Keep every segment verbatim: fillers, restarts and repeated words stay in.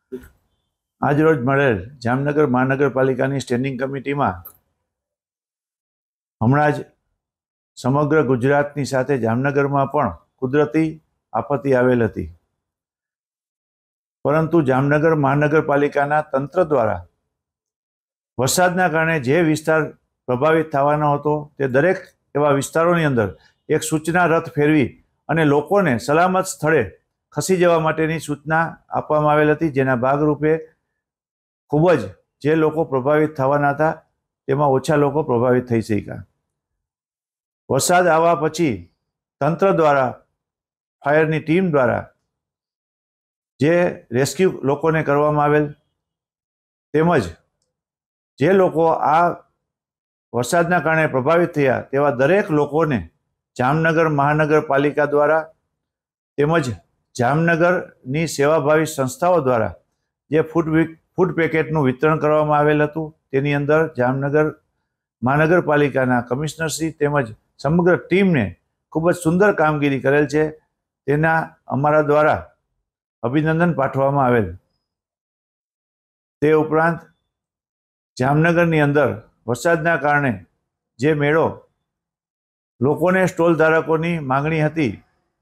આજરોજ મળેલ જામનગર મહાનગરપાલિકાની સ્ટેન્ડિંગ કમિટીમાં હમણાં જ સમગ્ર ગુજરાતની સાથે જામનગરમાં પણ કુદરતી આપત્તિ આવેલ હતી, પરંતુ જામનગર મહાનગરપાલિકાના તંત્ર દ્વારા વરસાદના કારણે જે વિસ્તાર પ્રભાવિત થવાનો હતો તે દરેક એવા વિસ્તારોની અંદર એક સૂચના રથ ફેરવી અને લોકોને સલામત સ્થળે ખસી જવા માટેની સૂચના આપવામાં આવેલ હતી, જેના ભાગરૂપે ખૂબ જ જે લોકો પ્રભાવિત થવાના હતા તેમાં ઓછા લોકો પ્રભાવિત થઈ શક્યા. વરસાદ આવ્યા પછી તંત્ર દ્વારા, ફાયરની ટીમ દ્વારા જે રેસ્ક્યુ લોકોને કરવામાં આવેલ, તેમજ જે લોકો આ વરસાદના કારણે પ્રભાવિત થયા તેવા દરેક લોકોને જામનગર મહાનગરપાલિકા દ્વારા તેમજ જામનગરની સેવાભાવી સંસ્થાઓ દ્વારા જે ફૂડ ફૂડ પેકેટનું વિતરણ કરવામાં આવેલ હતું, તેની અંદર જામનગર મહાનગરપાલિકાના કમિશનરશ્રી તેમજ સમગ્ર ટીમને ખૂબ જ સુંદર કામગીરી કરેલ છે, તેના અમારા દ્વારા અભિનંદન પાઠવવામાં આવેલ. તે ઉપરાંત જામનગરની અંદર વરસાદના કારણે જે મેળો લોકોને, સ્ટોલ ધારકોની માંગણી હતી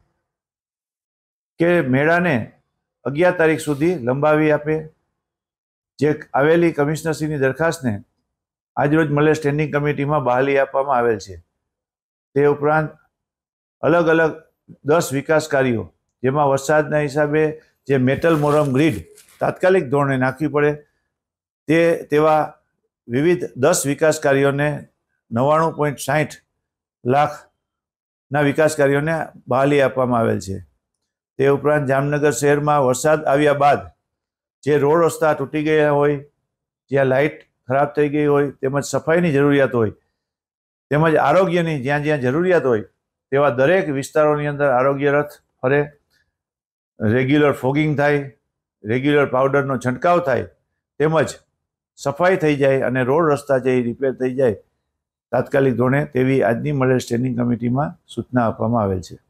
કે મેળાને અગિયાર તારીખ સુધી લંબાવી આપે, જે આવેલી કમિશનરશ્રીની દરખાસ્તને આજરોજ મળે સ્ટેન્ડિંગ કમિટીમાં બહાલી આપવામાં આવેલ છે. તે ઉપરાંત અલગ અલગ દસ વિકાસ કાર્યો, જેમાં વરસાદના હિસાબે જે મેટલ મોરમ ગ્રીડ તાત્કાલિક ધોરણે નાખવી પડે તે તેવા વિવિધ દસ વિકાસ કાર્યોને નવ્વાણું પોઈન્ટ સાહીઠ લાખના વિકાસ કાર્યોને બહાલી આપવામાં આવેલ છે. તે ઉપરાંત જામનગર શહેરમાં વરસાદ આવ્યા બાદ જે રોડ રસ્તા તૂટી ગયા હોય, જ્યાં લાઇટ ખરાબ થઈ ગઈ હોય, તેમજ સફાઈની જરૂરિયાત હોય, તેમજ આરોગ્યની જ્યાં જ્યાં જરૂરિયાત હોય તેવા દરેક વિસ્તારોની અંદર આરોગ્ય રથ ફરે, રેગ્યુલર ફોગિંગ થાય, રેગ્યુલર પાવડરનો છંટકાવ થાય, તેમજ સફાઈ થઈ જાય અને રોડ રસ્તા જે રિપેર થઈ જાય તાત્કાલિક ધોરણે, તેવી આજની મળેલ સ્ટેન્ડિંગ કમિટીમાં સૂચના આપવામાં આવેલ છે.